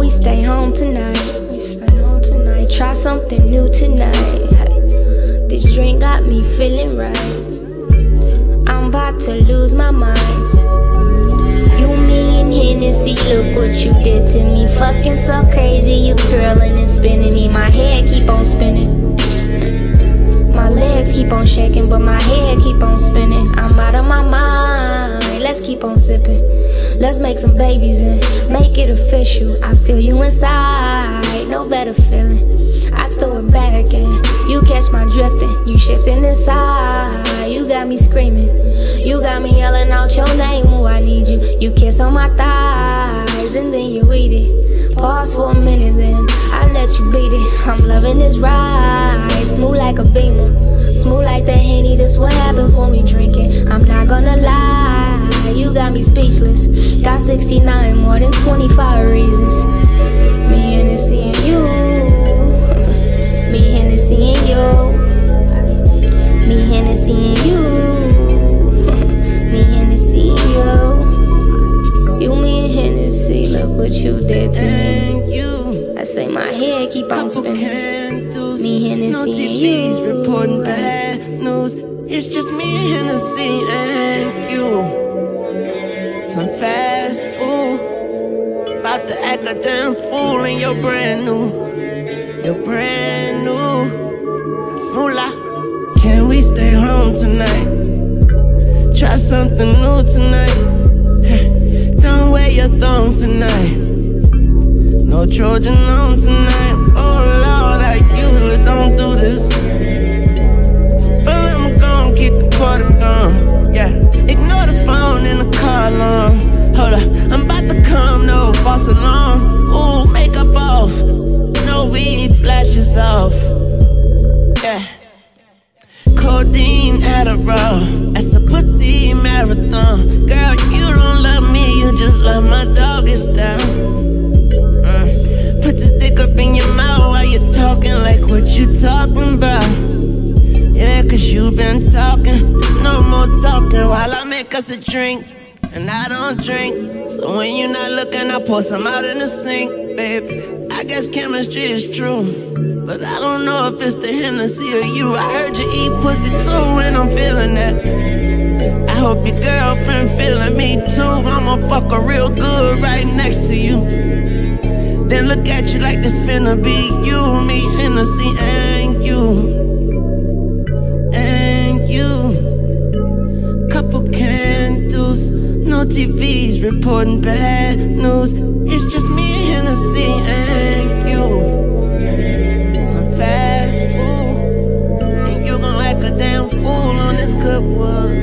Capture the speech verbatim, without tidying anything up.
we stay home tonight? We stay home tonight. Try something new tonight. Hey, this drink got me feeling right. I'm about to lose my mind. You, me, and Hennessy, look what you did to me. Fucking so crazy, you twirling and spinning me. My head keep on spinning. My legs keep on shaking, but my head keep on spinning. I'm out of my mind. Let's keep on sipping. Let's make some babies and make it official. I feel you inside, no better feeling. I throw it back and you catch my drifting. You shifting inside, you got me screaming. You got me yelling out your name, ooh, I need you. You kiss on my thighs and then you eat it. Pause for a minute, then I let you beat it. I'm loving this ride, smooth like a beamer, smooth like that Henny. That's what happens when we drink it. I'm not gonna lie, you got me speechless. Got sixty-nine, more than twenty-five reasons. Me, Hennessy, and you. Me, Hennessy, and you. Me, Hennessy, and you. Me, Hennessy, and you. You, me, and Hennessy, look what you did to me. I say my head keep on spinning. Me, Hennessy, and you. Reporting bad news. It's just me, Hennessy, and you. Some fast food, about to act a damn fool, and you're brand new, you're brand new. Moolah, can we stay home tonight? Try something new tonight. Don't wear your thong tonight. No Trojan on tonight. Oh Lord, I usually don't do this, but I'm gonna keep the quarter gone. Yeah, ignore the phone in the car alarm. Hold up, I'm about to come, no false alarm. Ooh, makeup off, no weed flashes off. Yeah, codeine Adderall, that's a pussy marathon. Girl, you don't love me, you just love my doggy style. uh, Put the dick up in your mouth while you're talking like what you talking about. Yeah, cause you been talking, no more talking while I make us a drink. And I don't drink, so when you're not looking, I pour some out in the sink, babe. I guess chemistry is true, but I don't know if it's the Hennessy or you. I heard you eat pussy too, and I'm feeling that. I hope your girlfriend feeling me too. I'ma fuck her real good right next to you, then look at you like this finna be you, me, Hennessy, and you. Couple candles, no T Vs reporting bad news. It's just me, Hennessy, and you. Some fast food, and you gon' act a damn fool on this good wood.